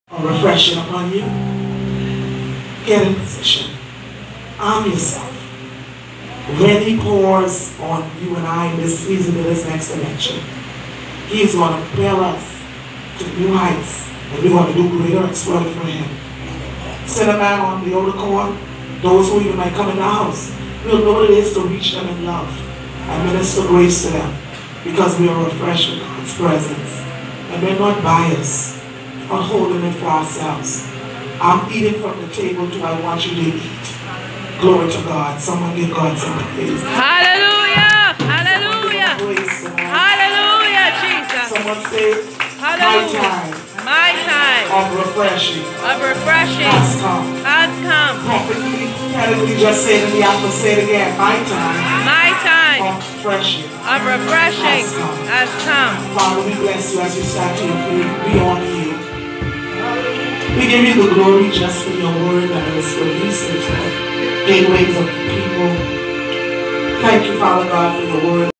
A refreshing upon you. Get in position. Arm yourself. When He pours on you and I in this season, in this next dimension, He is going to propel us to new heights, and we're going to do greater exploit for Him. Send a man on the outer court, those who even might come in the house, we'll know what it is to reach them in love and minister grace to them, because we are refreshed with God's presence. And we're not biased, not holding it for ourselves. I'm eating from the table too. I want you to eat. Glory to God. Someone give God some praise. Hallelujah! Hallelujah! Hallelujah, Jesus. Someone say, hallelujah. My time of refreshing has come. Prophetically just say it in the atmosphere, say it again. My time of refreshing has come. Father, we bless you as you start to your feet. We honor you. We give you the glory just for your word that is released into the gateways of the people. Thank you, Father God, for your word.